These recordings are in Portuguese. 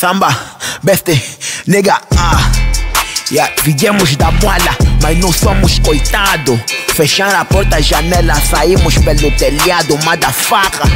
Samba, beste, nega, yeah, viemos da bola, mas não somos coitado. Fecharam a porta, a janela, saímos pelo telhado, motherfucker.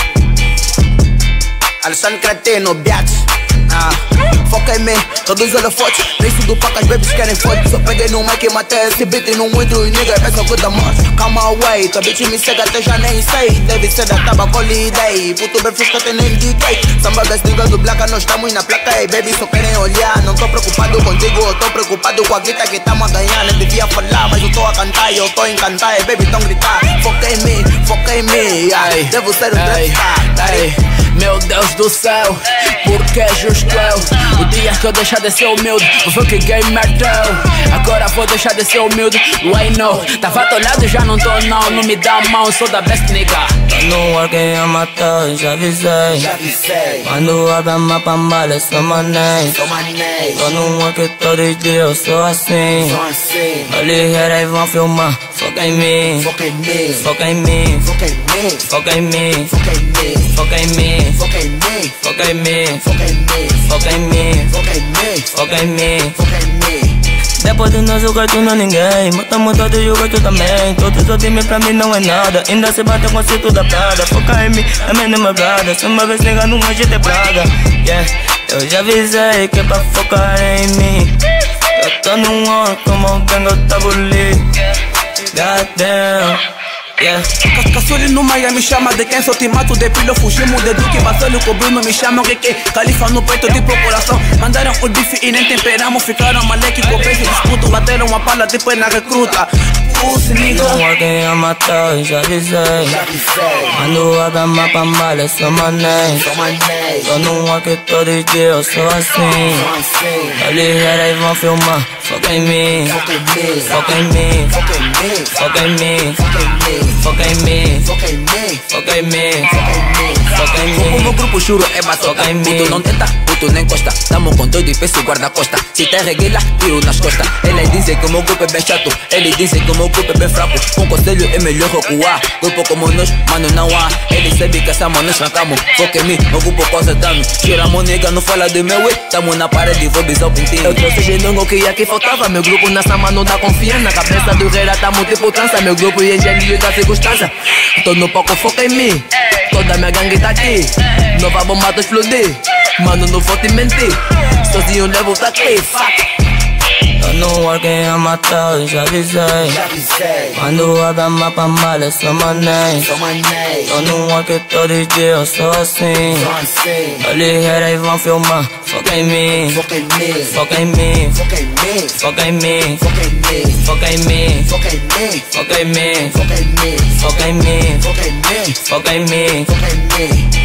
Alessandro Cretino, biatch. Foca em mim, todos os holofotes. Preço do pack, as babies querem foto. Só peguei no mic e matei esse beat e não entro. E nigga, pensa que da morte. Calma away, tua bitch me cega até já nem sei. Deve ser da tabaco holiday. Puto bem fresco até nem DJ. Samba das niggas do Black, nós estamos na placa. Hey baby, só querem olhar. Não tô preocupado contigo, eu tô preocupado com a grita que estamos a ganhar. Não devia falar, mas eu tô a cantar e eu tô a encantar. Hey baby, tão gritar. Foca em mim, ai. Devo ser o trapstar. Meu Deus do céu, por que justo eu? O dia que eu deixar de ser humilde, vou que gamer teu. Agora vou deixar de ser humilde, why no? Tava atolhado, já não tô não me dá a mão, sou da best nigga. Tô no war que ia matar, já avisei. Quando abre a mapa malha, sou mané. Tô no war que todo dia eu sou assim. Olha e vão filmar, foca em mim. Foca em mim. Foca em mim. Foca em mim. Foca em mim. Foca em mim, foca em mim, foca em mim, foca em mim, foca em mim, foca em mim, foca em mim. Depois de não jogar tu não é ninguém, matamos todos e jogar tu também. Todos os times pra mim não é nada, ainda se bate com o cinto da Prada. Foca em mim, é minha namorada, se uma vez nega num anjo de praga. Yeah, eu já avisei que é pra focar em mim. Eu tô num ar como um gango tabuli. Goddamn. Yeah. Cascassoli no Miami chama de quem sou te mato de pilho, fugimos de Duque, Basoli cobrindo, me chamam que Califa no peito de procuração. Mandaram o bife e nem temperamos, ficaram maleque com beijo disputo, bateram uma pala tipo na recruta. Pussy nigga. Não há quem ia matar, já avisei. Quando abre a mapa malha, sou mané. Tô num ar que todo dia eu sou assim. Olha e vão filmar, foca em mim. Foca em mim, foca em mim, foca em mim, foca em mim. Foca em mim, foca em mim, foca em mim, foca em mim. O meu grupo juro é batota. Puto não tenta, puto nem encosta. Tamo com doido e peço guarda-costa. Se tem regueira, tiro nas costas. Eles dizem que o meu grupo é bem chato. Eles dizem que o meu grupo é bem fraco. Um conselho é melhor recuar. Grupo como nós, mano, não há. Eles sabem que essa mano nós trancamos. Foca em mim, meu grupo causa dano. Choramos, nega, não fala de meu ei. Tamo na parede, vou bisar o pintinho. Eu trouxe genongo que aqui faltava. Meu grupo nessa mano dá confiança. Na cabeça do rei tamo tipo trança. Meu grupo e engenho da circunstância. Tô no palco, foca em mim. Toda minha gangue tá aqui. Nova bomba tô explodir. Mano, não vou te mentir. Sozinho levo tá aqui. Tô no ar quem ia matar, já avisei. Quando abre a mapa malha, sou mané. Tô no ar que todo dia eu sou assim. Olha e vão filmar, foca em mim. Foca em mim, foca em mim, foca em mim, foca em mim, foca em mim, foca em mim, foca em mim, foca em mim, foca em mim, foca em mim, foca em mim, foca em mim.